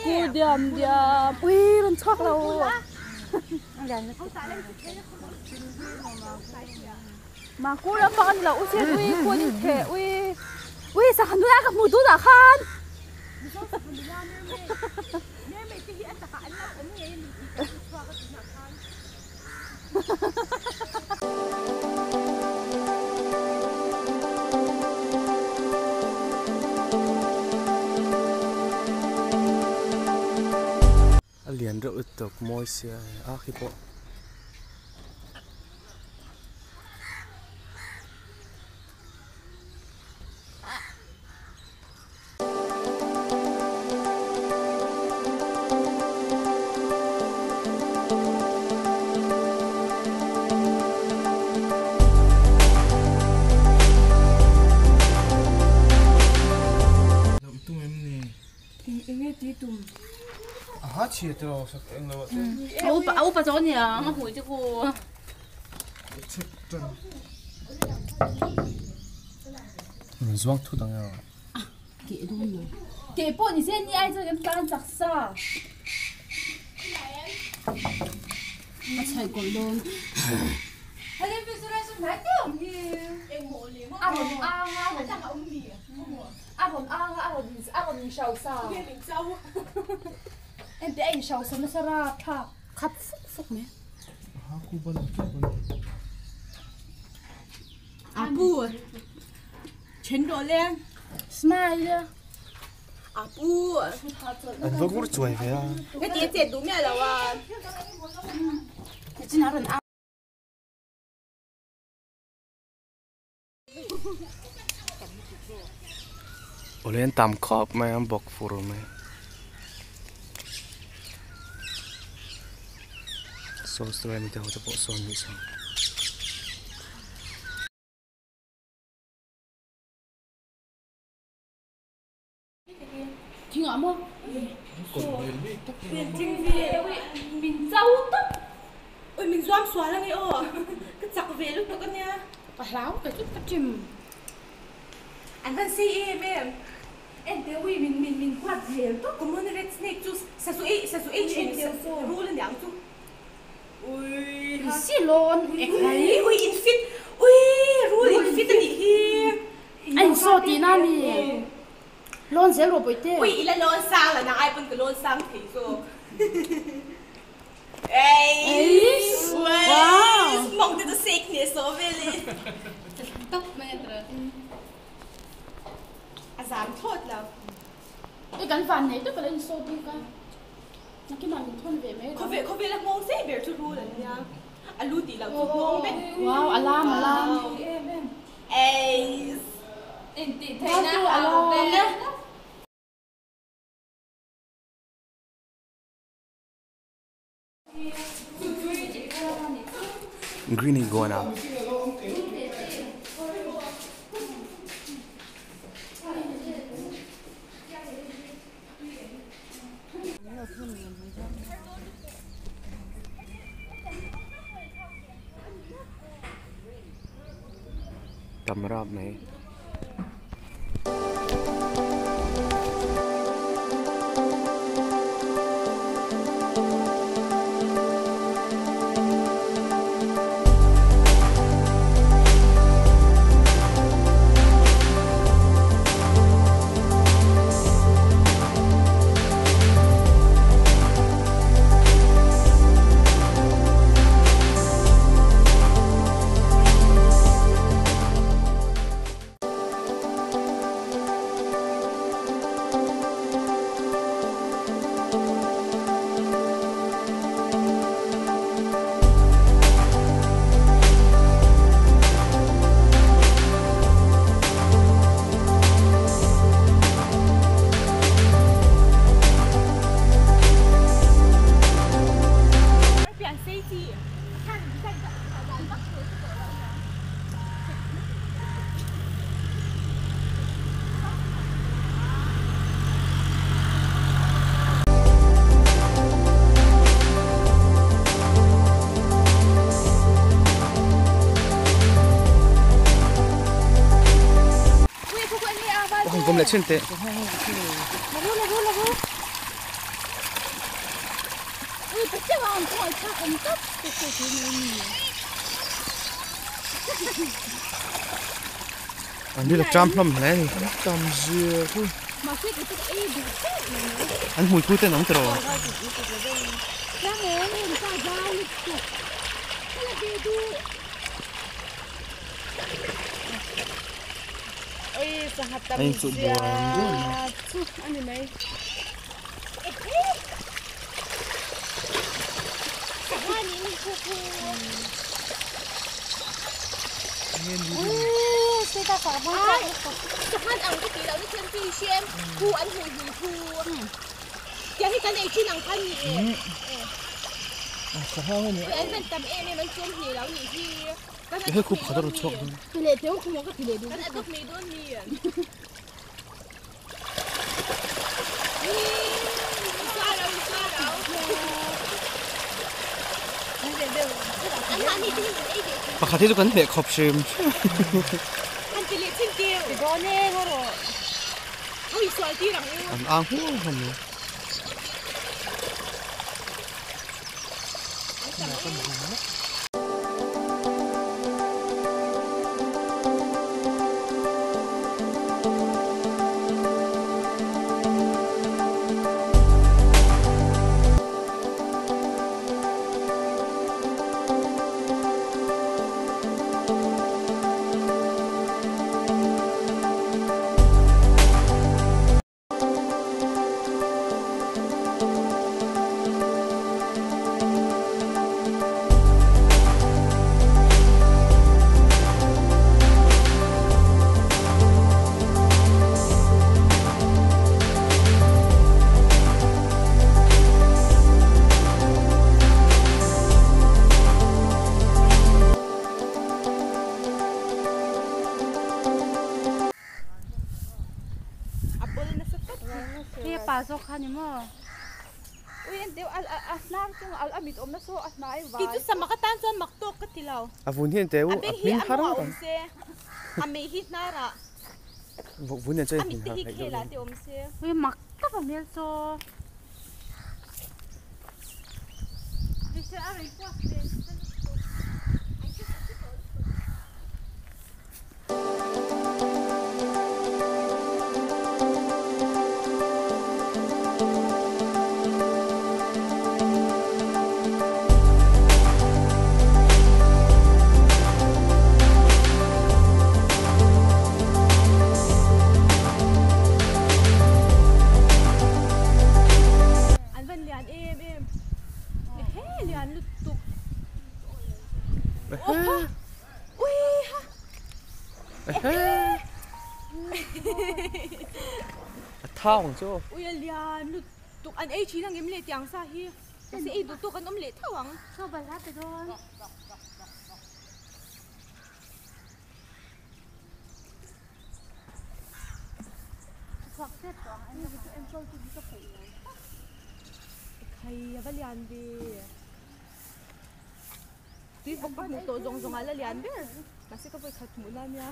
กูเดียมอุ้ยมันชอกเรามากูแล้วมันเราอุ้ยอุ้ยคนเทอุ้ยสักหน่อยกับหมูตุ้ดอะคันเหรียญเราตกมอยเสียคิปโปchia cho sắc anh là ấu bà chó nhỉ nó hủi cho cô zoang thu tang ya kệ đúng rồi kệ bộ thì xem như ai cho cái tan giặc sa nó chạy còn luôn hay là bây giờ là sao nói tiếng gì em ngồi liền hồn chẳng ông gì hồn sầu sao em thấy anh sầu sao nó sẽ ra thà khắp phúc mẹ aku balik apu chen đồ lên smile apu anh vẫn muốn chơi vậy à cái tiền tiền đúng mẹ đâu à cái chuyện nào rồi lên tam khop mày em bọc phuru mày so story mình theo cho bộ son bị sao thì ngắm không mình về mình giàu tóc ôi mình doan xóa ra nghe ô cái chặt về lúc đó con nha và láo cái chút cắt chìm anh vẫn see em thấy ui mình quạt về tóc có muốn red snake juice sa su e chuyện rule lên đằng chung ui xì lon ui infit ui rule infit đi anh so tí na mi lon sẽ rồi bồi tê ui là lon sang là nàng ai bên cái lon sang thì rồi wow mong tới sickness so really tóc mẹ rồi giảm thốt là cái gắn vằn này tức là lên số đi cả nó cái màn thôn về mấy có về là ngon dễ bể chút luôn nha alu tí là chút ngon đấy wow alarm em tí thấy na alarm nhá green going out tầm rạp này gom lại trên tệ Chứ không có chắc không tốt cái thứ này. Anh đi là trăm lắm này, trăm dưa thôi. Mà cái ấy đủ thế. Anh mùi cút tên nóng rồi. Ra nghe nên ra ra lịch tục. Cái là gì đu. Ê, sa hạt tâm dưa. Anh này. Cái ta phải mua cái ăn ăn cái gì đâu nó trên phi xem thu ăn hồi gì thu giờ thì cái này chuyên ăn thanh gì cái bên tầm em mình trên gì đâu gì thì cái hơi cục khá là chọc thì lệ thiếu không có cái lệ đúng cái này tốt mì đốn mì sao đâu bà khá thấy tôi cần bẹ khop sim anh chỉ lệ trên kêu thì có nè thôi rồi ôi xoài tí rằng anh ăn hú không nữa Pasokan mo. Uy, hindi asnar kung alamit om na so asnay ba. Dito sa makatan sa maktok ka tilaw. Avun hian teu min harang ka. Ame hit nara. Vun hian chai hin ha. Amit hila ti om se. Uy, makta pa mel so. Dito aray ko. Thao chứ. Ui lian, lu tuk an ai chi nang em le tiang sa hi. Kasi ai du tuk an om le thawang. So balat doon. Success to ang em so to dito po. Kaya ba lian di. Di ko pa mo to zong ala lian be. Kasi ko pa khat mo na niya.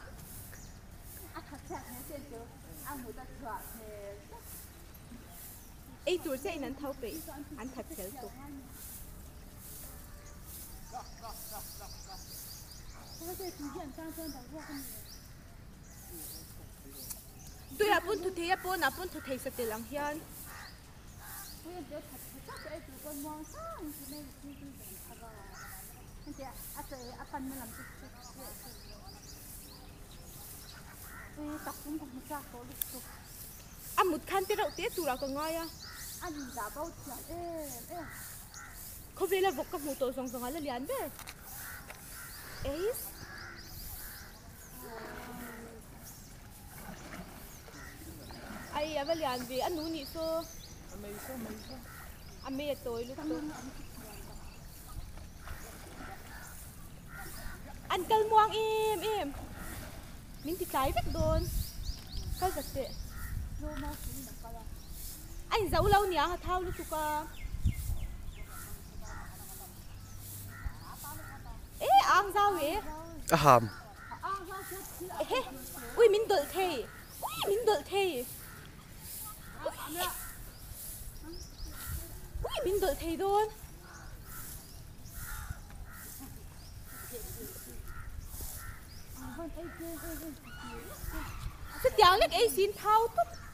Ê tuổi sẽ nắn thâu bị ăn thật khéo tục tôi là bún thịt thế bún là bún thịt thế sẽ lang hiền một khăn tiết đậu tiết tủ nào còn ngon à anh đã bao chuyện không phải là vọc các mù tổ sòng sòng là liền đấy ấy ai à vậy liền vì anh nuôi nhị xô anh mẹ tôi lúc tôi anh cân muang em mình thì trái biết đồn cái gì vậy anh giấu lâu nhỉ thao lúc chuka ê ăn sao vậy Hàm ui mình đợi thề ui Bin đợi thầy đôn. Sẽ tiểu lắc ấy xin thao tốt.